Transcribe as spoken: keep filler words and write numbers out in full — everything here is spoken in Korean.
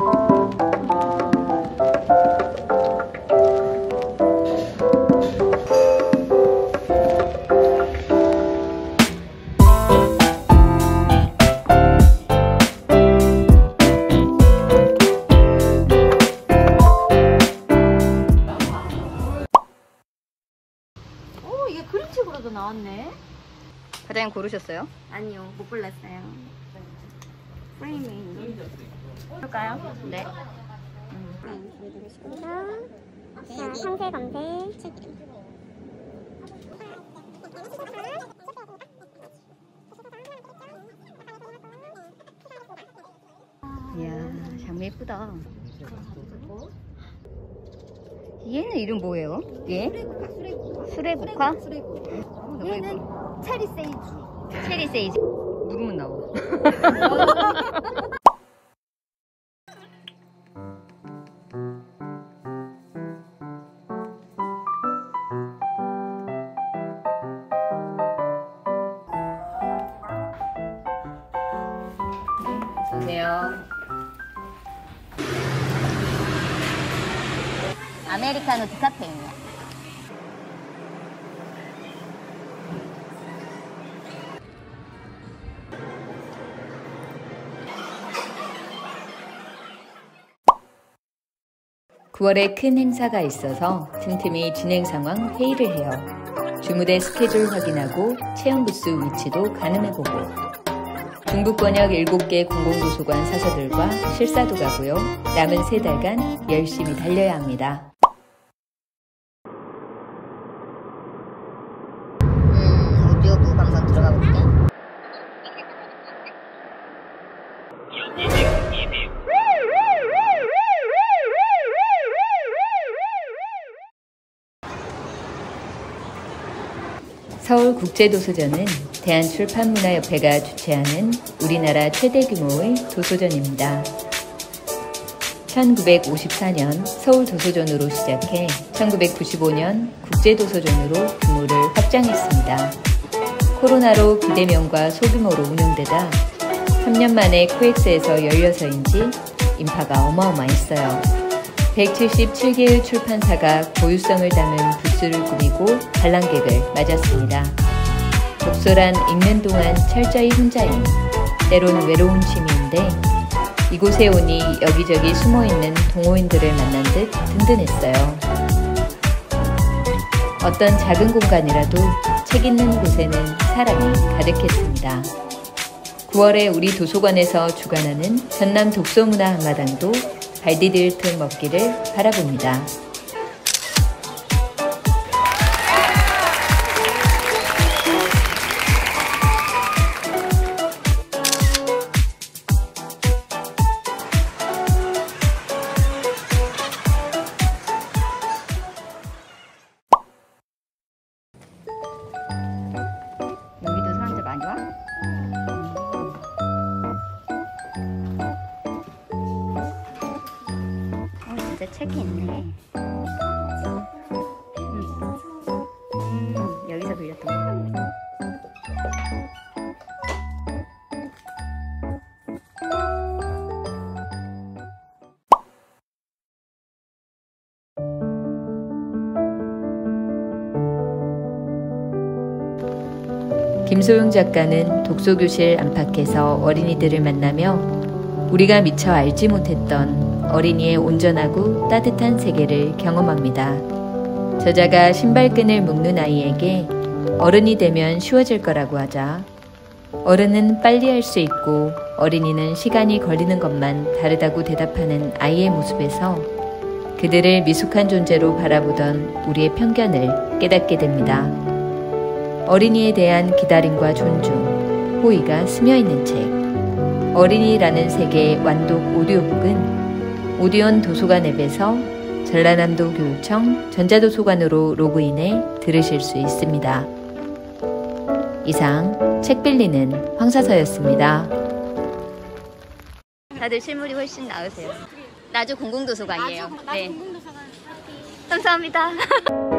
그림책으로도 나왔네. 과장님 고르셨어요? 아니요, 못 골랐어요. 프레이밍. 볼까요? 네. 음. 자, 상세 검색. 이야, 장미 예쁘다. 얘는 이름 뭐예요? 얘? 수레국화? 수레국. 어, 얘는 체리 세이지. 체리 세이지. 누르면 나와. 어서오세요. 아메리카노 디카페인이요. 구월에 큰 행사가 있어서 틈틈이 진행 상황 회의를 해요. 주무대 스케줄 확인하고 체험 부스 위치도 가늠해보고 중부 권역 일곱 개 공공도서관 사서들과 실사도 가고요. 남은 세 달간 열심히 달려야 합니다. 음, 오디오북 한번 들어가 볼게. 서울국제도서전은 대한출판문화협회가 주최하는 우리나라 최대 규모의 도서전입니다. 천구백오십사 년 서울도서전으로 시작해 천구백구십오 년 국제도서전으로 규모를 확장했습니다. 코로나로 비대면과 소규모로 운영되다 삼 년 만에 코엑스에서 열려서인지 인파가 어마어마했어요. 백칠십칠 개의 출판사가 고유성을 담은 부스를 꾸미고 관람객을 맞았습니다. 독서란 읽는 동안 철저히 혼자임, 때로는 외로운 취미인데 이곳에 오니 여기저기 숨어있는 동호인들을 만난 듯 든든했어요. 어떤 작은 공간이라도 책 있는 곳에는 사람이 가득했습니다. 구월에 우리 도서관에서 주관하는 전남 독서문화 한마당도 발 디딜 틈 먹기를 바라봅니다. 여기도 사람들 많이 와? 책이 있네. 음. 음, 여기서 빌렸던 거. 김소영 작가는 독서교실 안팎에서 어린이들을 만나며 우리가 미처 알지 못했던 어린이의 온전하고 따뜻한 세계를 경험합니다. 저자가 신발끈을 묶는 아이에게 어른이 되면 쉬워질 거라고 하자 어른은 빨리 할 수 있고 어린이는 시간이 걸리는 것만 다르다고 대답하는 아이의 모습에서 그들을 미숙한 존재로 바라보던 우리의 편견을 깨닫게 됩니다. 어린이에 대한 기다림과 존중, 호의가 스며있는 책 어린이라는 세계의 완독 오디오북은 오디온 도서관 앱에서 전라남도 교육청 전자도서관으로 로그인해 들으실 수 있습니다. 이상 책 빌리는 황사서였습니다. 다들 실물이 훨씬 나으세요. 나주 공공도서관이에요. 네. 감사합니다.